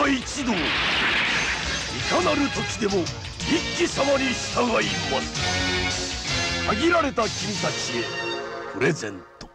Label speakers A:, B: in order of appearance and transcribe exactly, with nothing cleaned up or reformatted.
A: 一同、いかなる時でも一騎様に従います。限られた君たちへプレゼント。